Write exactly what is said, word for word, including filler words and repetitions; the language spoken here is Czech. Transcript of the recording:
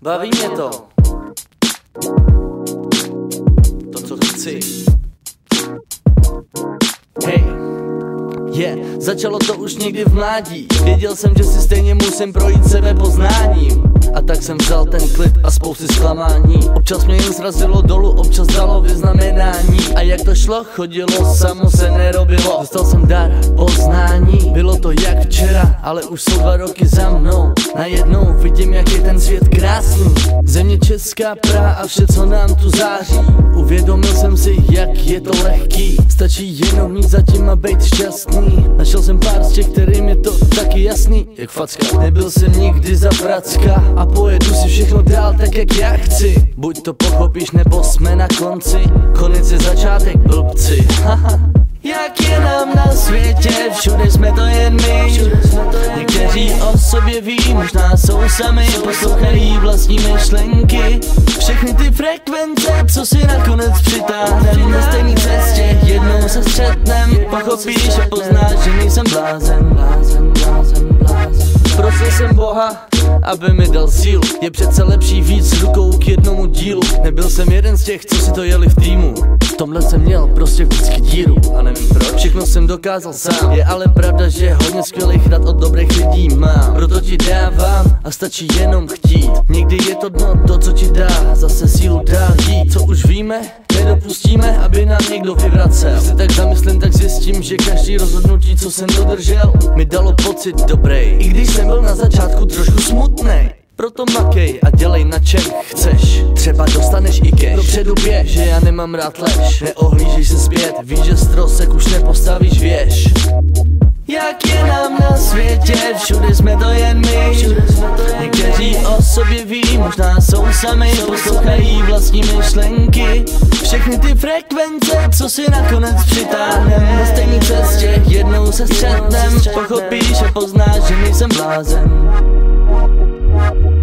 Baví mě to. To, co chci. Hej. Yeah, začalo to už někdy v mládí. Věděl jsem, že si stejně musím projít sebepoznáním. A tak jsem vzal ten klid a spousty zklamání. Občas mě jen zrazilo dolů, občas dalo vyznamenání. A jak to šlo, chodilo, samo se nerobilo. Dostal jsem dar poznání. Bylo to jak včera, ale už jsou dva roky za mnou. Najednou vidím, jak je ten svět krásný. Země česká, Praha a vše, co nám tu září. Uvědomil jsem si, jak je to lehký. Stačí jenom mít zatím a být šťastný. Našel jsem pár z těch, kterým je to taky jasný. Jak facka, nebyl jsem nikdy za pracka. A pojedu si všechno dál tak, jak já chci. Buď to pochopíš, nebo jsme na konci. Konec je začátek, blbci. Jak je nám na světě, všude jsme to jen my. Někteří o sobě ví, možná jsou sami. Poslouchají vlastní myšlenky. Všechny ty frekvence, co si nakonec přitáhnem. Na stejný cestě, jednou se střetnem. Pochopíš a poznáš, že nejsem blázen. Prosil jsem Boha, aby mi dal sílu. Je přece lepší víc rukou k jednomu dílu. Nebyl jsem jeden z těch, co si to jeli v týmu. V tomhle jsem měl prostě vždycky díru. A nevím proč, všechno jsem dokázal sám. Je ale pravda, že hodně skvělých rad od dobrých lidí mám. Proto ti dávám a stačí jenom chtít. Někdy je to dno, to co ti dá, zase sílu dál jít. Co už víme, nedopustíme, aby nám někdo vyvracel. Když se tak zamyslím, tak zjistím, že každý rozhodnutí, co jsem dodržel, mi dalo pocit dobrý. I když jsem byl na začátku trošku smutnej. Proto makej a dělej na čem chceš. Třeba dostaneš i cash. Dopředu běž, že já nemám rád lež. Neohlížej se zpět, víš, že strosek už nepostavíš věž. Jak je nám na světě, všude jsme to jen my. Někteří o sobě ví, možná jsou sami. Poslouchají vlastní myšlenky. Všechny ty frekvence, co si nakonec přitáhnem. Na stejný cestě, jednou se střetnem. Pochopíš a poznáš, že nejsem blázen.